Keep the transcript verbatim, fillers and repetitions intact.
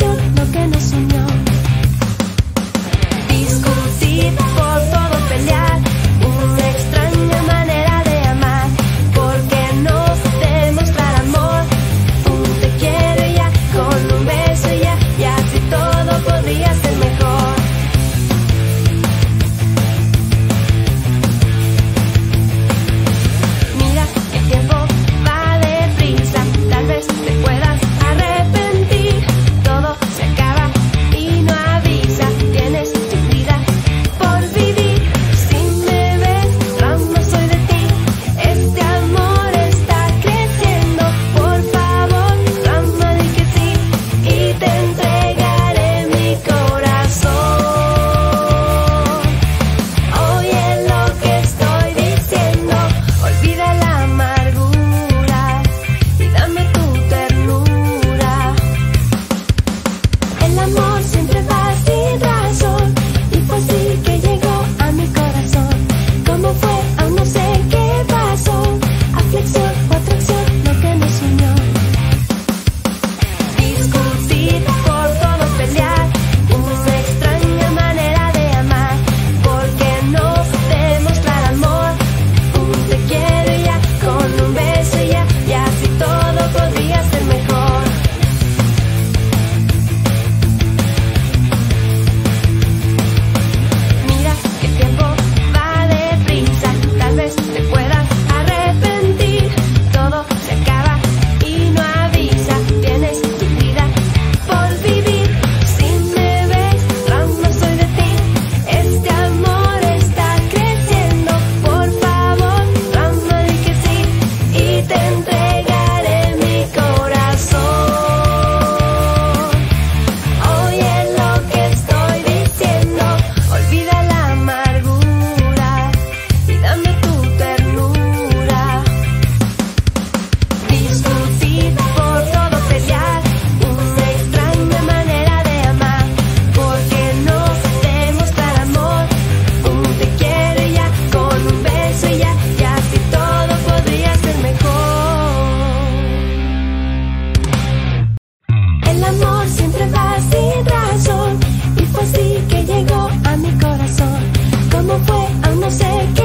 acción lo que nos unió. Discutir, por todo pelear, una extraña manera de amar. ¿Por qué no demostrar amor? Un te quiero y ya, con un beso y ya, y así todo podría ser mejor. Mira, el tiempo va deprisa, tal vez te puedas arrepentir. Todo se acaba y no avisa, tienes tu vida por vivir. Si me ves, no soy de ti, este amor está creciendo. Por favor, Rama, di que sí y te entregaré mi corazón. Oye lo que estoy diciendo, olvida la amargura y dame tu ternura. El amor siempre va sin razón y fue así que llegó a mi corazón. ¿Cómo fue? Aún no sé qué pasó. Aflicción o atracción lo que nos unió. Discutir, por todo pelear, una extraña manera de amar. ¿Por qué no demostrar amor? Un te quiero y ya, con un beso y ya, y así todo podría ser mejor. Mira, el tiempo va deprisa, tal vez te puedas arrepentir. Todo se acaba y no avisa, tienes tu vida por vivir. Si me ves, no soy de ti, este amor está creciendo. Por favor, Rama, di que sí y te entregaré mi corazón. Oye lo que estoy diciendo, olvida la amargura y dame tu ternura. Discutir, por todo pelear, una extraña manera de amar. ¿Por qué no demostrar amor? Un te quiero y ya, con un beso y ya, y así todo podría ser mejor. El amor siempre va sin razón y fue así que llegó a mi corazón. ¿Cómo fue? Aún no sé qué